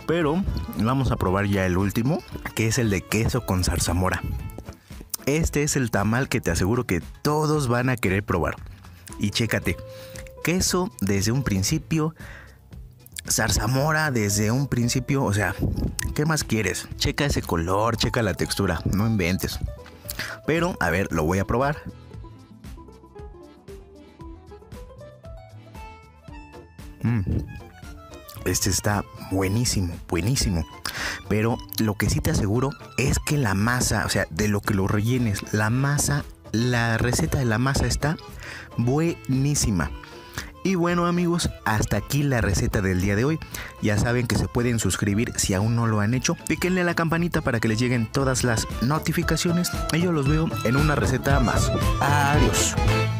Pero vamos a probar ya el último, que es el de queso con zarzamora. Este es el tamal que te aseguro que todos van a querer probar. Y chécate, queso desde un principio, zarzamora desde un principio, o sea, ¿qué más quieres? Checa ese color, checa la textura, no inventes. Pero, a ver, lo voy a probar. Este está buenísimo, buenísimo. Pero lo que sí te aseguro es que la masa, o sea, de lo que lo rellenes, la masa, la receta de la masa está buenísima. Y bueno amigos, hasta aquí la receta del día de hoy. Ya saben que se pueden suscribir si aún no lo han hecho. Píquenle a la campanita para que les lleguen todas las notificaciones. Y yo los veo en una receta más. Adiós.